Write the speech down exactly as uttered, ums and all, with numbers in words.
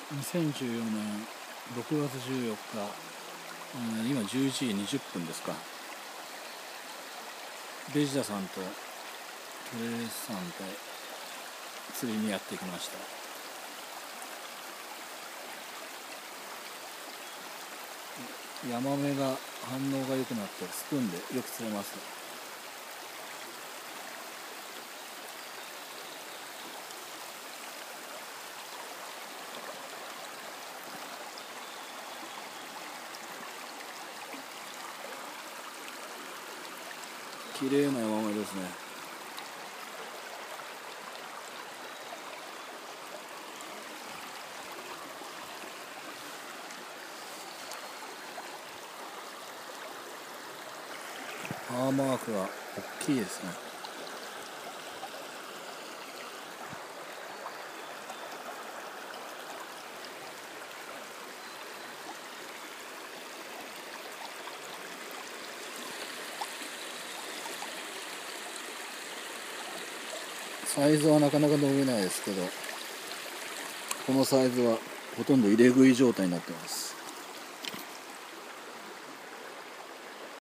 にせんじゅうよねんろくがつじゅうよっか、うん、今じゅういちじにじゅっぷんですか。ベジタさんとトレースさんで釣りにやってきました。ヤマメが反応が良くなってスプーンでよく釣れます。綺麗なヤマメですね。パーマークが大きいですね。サイズはなかなか伸びないですけど、このサイズはほとんど入れ食い状態になってます。